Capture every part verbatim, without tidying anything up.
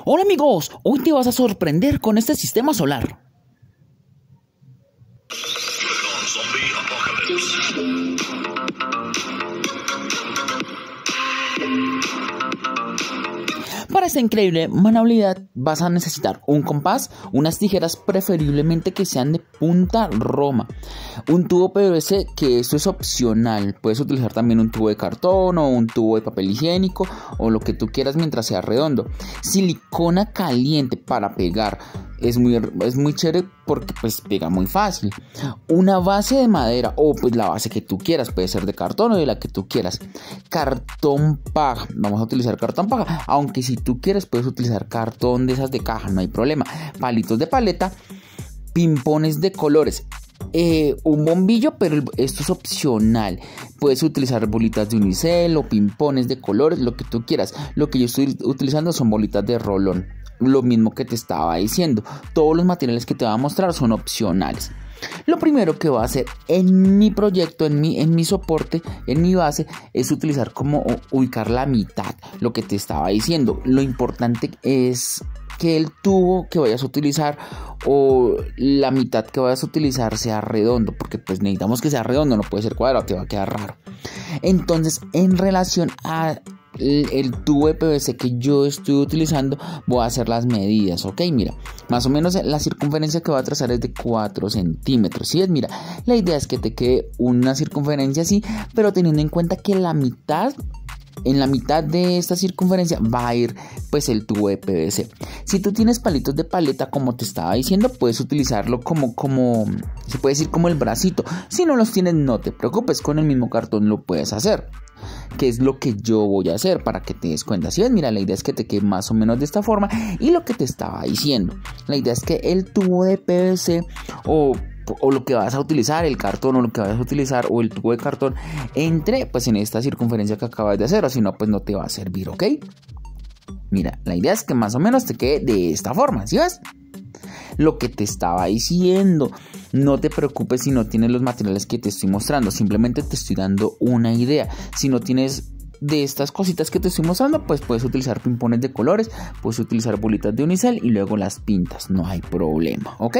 Hola amigos, hoy te vas a sorprender con este sistema solar. Para esta increíble manualidad vas a necesitar un compás, unas tijeras preferiblemente que sean de punta roma, un tubo P V C, que esto es opcional, puedes utilizar también un tubo de cartón o un tubo de papel higiénico o lo que tú quieras mientras sea redondo, silicona caliente para pegar. Es muy, es muy chévere porque pues pega muy fácil. Una base de madera o pues la base que tú quieras, puede ser de cartón o de la que tú quieras. Cartón paja, vamos a utilizar cartón paja, aunque si tú quieres puedes utilizar cartón de esas de caja, no hay problema. Palitos de paleta, pimpones de colores. Eh, un bombillo, pero esto es opcional. Puedes utilizar bolitas de unicel o pimpones de colores, lo que tú quieras. Lo que yo estoy utilizando son bolitas de rolón. Lo mismo que te estaba diciendo, todos los materiales que te voy a mostrar son opcionales. Lo primero que voy a hacer en mi proyecto, en mi, en mi soporte, en mi base, es utilizar como ubicar la mitad, lo que te estaba diciendo. Lo importante es que el tubo que vayas a utilizar o la mitad que vayas a utilizar sea redondo, porque pues necesitamos que sea redondo, no puede ser cuadrado, te va a quedar raro. Entonces, en relación a El, el tubo de P V C que yo estoy utilizando, voy a hacer las medidas, ok, mira, más o menos la circunferencia que voy a trazar es de cuatro centímetros, ¿sí ves? Mira, la idea es que te quede una circunferencia así, pero teniendo en cuenta que la mitad, en la mitad de esta circunferencia va a ir pues el tubo de P V C. Si tú tienes palitos de paleta, como te estaba diciendo, puedes utilizarlo como, como, se puede decir como el bracito. Si no los tienes, no te preocupes, con el mismo cartón lo puedes hacer. Que es lo que yo voy a hacer para que te des cuenta. Si ves, mira, la idea es que te quede más o menos de esta forma. Y lo que te estaba diciendo, la idea es que el tubo de P V C o, o lo que vas a utilizar, el cartón o lo que vas a utilizar o el tubo de cartón, entre pues en esta circunferencia que acabas de hacer, o si no pues no te va a servir, ¿ok? Mira, la idea es que más o menos te quede de esta forma, ¿sí ves? Lo que te estaba diciendo, no te preocupes si no tienes los materiales que te estoy mostrando, simplemente te estoy dando una idea. Si no tienes de estas cositas que te estoy mostrando, pues puedes utilizar pimpones de colores, puedes utilizar bolitas de unicel y luego las pintas, no hay problema, ¿ok?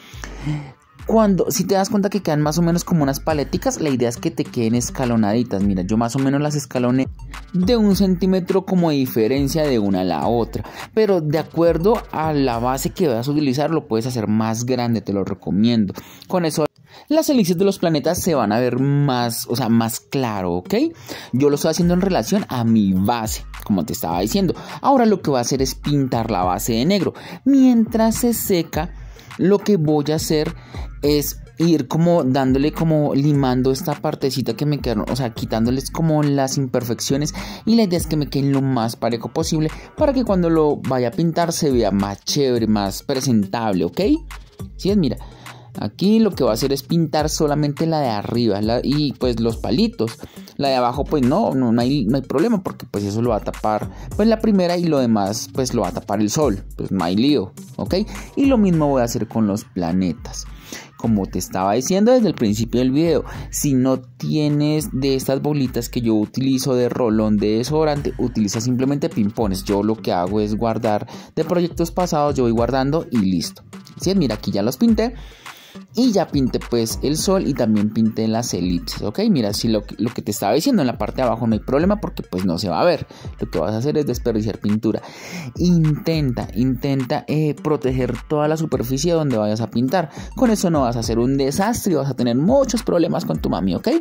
Cuando, si te das cuenta que quedan más o menos como unas paleticas, la idea es que te queden escalonaditas. Mira, yo más o menos las escaloné de un centímetro como diferencia de una a la otra. Pero de acuerdo a la base que vas a utilizar, lo puedes hacer más grande, te lo recomiendo. Con eso las elipses de los planetas se van a ver más, o sea, más claro, ¿ok? Yo lo estoy haciendo en relación a mi base, como te estaba diciendo. Ahora lo que voy a hacer es pintar la base de negro. Mientras se seca, lo que voy a hacer es ir como dándole, como limando esta partecita que me quedaron, o sea, quitándoles como las imperfecciones, y la idea es que me queden lo más parejo posible para que cuando lo vaya a pintar se vea más chévere, más presentable, ¿ok? ¿Sí es? Mira, aquí lo que voy a hacer es pintar solamente la de arriba la, y pues los palitos. La de abajo pues no, no, no, hay, no hay problema, porque pues eso lo va a tapar pues la primera, y lo demás pues lo va a tapar el sol, pues no hay lío, ¿ok? Y lo mismo voy a hacer con los planetas. Como te estaba diciendo desde el principio del video, si no tienes de estas bolitas que yo utilizo de rolón de desodorante, utiliza simplemente pimpones. Yo lo que hago es guardar de proyectos pasados, yo voy guardando y listo. ¿Sí? Mira, aquí ya los pinté. Y ya pinté pues el sol y también pinté las elipses, ¿ok? Mira, si lo, lo que te estaba diciendo, en la parte de abajo no hay problema porque pues no se va a ver. Lo que vas a hacer es desperdiciar pintura. Intenta, intenta eh, proteger toda la superficie donde vayas a pintar. Con eso no vas a hacer un desastre y vas a tener muchos problemas con tu mami, ¿ok?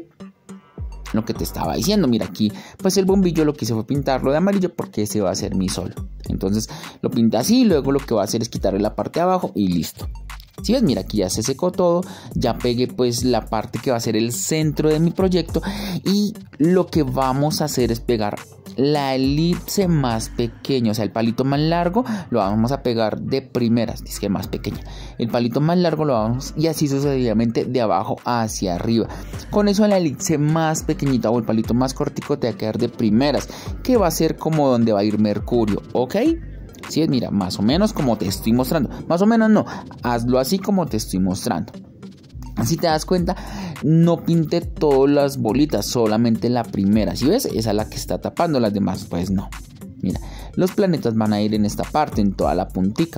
Lo que te estaba diciendo, mira aquí, pues el bombillo lo que hice fue pintarlo de amarillo porque ese va a ser mi sol. Entonces lo pinté así y luego lo que va a hacer es quitarle la parte de abajo y listo. Si ves, mira, aquí ya se secó todo, ya pegué pues la parte que va a ser el centro de mi proyecto, y lo que vamos a hacer es pegar la elipse más pequeña, o sea, el palito más largo lo vamos a pegar de primeras, es que más pequeña, el palito más largo lo vamos, y así sucesivamente de abajo hacia arriba. Con eso la elipse más pequeñita o el palito más cortico te va a quedar de primeras, que va a ser como donde va a ir Mercurio, ¿ok? Si es, mira, más o menos como te estoy mostrando. Más o menos no, hazlo así como te estoy mostrando. Así te das cuenta, no pinte todas las bolitas, solamente la primera. Si ves, esa es la que está tapando, las demás pues no. Mira, los planetas van a ir en esta parte, en toda la puntica.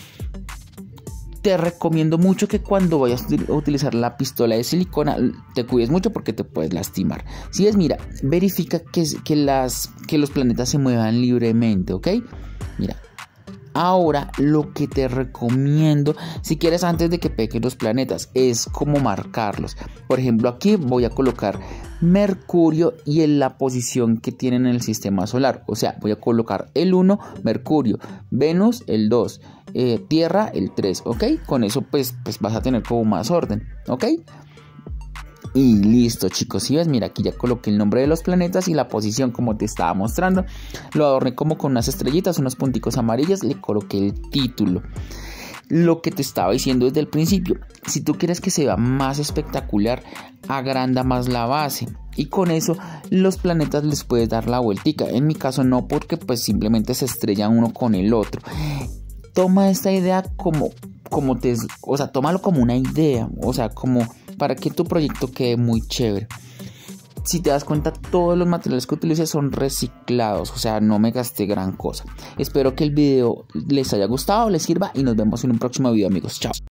Te recomiendo mucho que cuando vayas a utilizar la pistola de silicona te cuides mucho porque te puedes lastimar. Si es, mira, verifica que, que, las, que los planetas se muevan libremente, ¿ok? Mira. Ahora lo que te recomiendo, si quieres antes de que peguen los planetas, es como marcarlos. Por ejemplo, aquí voy a colocar Mercurio y en la posición que tienen en el sistema solar. O sea, voy a colocar el uno, Mercurio, Venus el dos, eh, Tierra el tres, ¿ok? Con eso pues, pues vas a tener como más orden, ¿ok? Y listo, chicos, si ves, mira, aquí ya coloqué el nombre de los planetas y la posición como te estaba mostrando. Lo adorné como con unas estrellitas, unos punticos amarillos, le coloqué el título. Lo que te estaba diciendo desde el principio, si tú quieres que se vea más espectacular, agranda más la base. Y con eso los planetas les puedes dar la vueltica. En mi caso no, porque pues simplemente se estrellan uno con el otro. Toma esta idea como, como te, o sea, tómalo como una idea, o sea, como para que tu proyecto quede muy chévere. Si te das cuenta, todos los materiales que utilicé son reciclados, o sea, no me gasté gran cosa. Espero que el video les haya gustado, les sirva y nos vemos en un próximo video, amigos. Chao.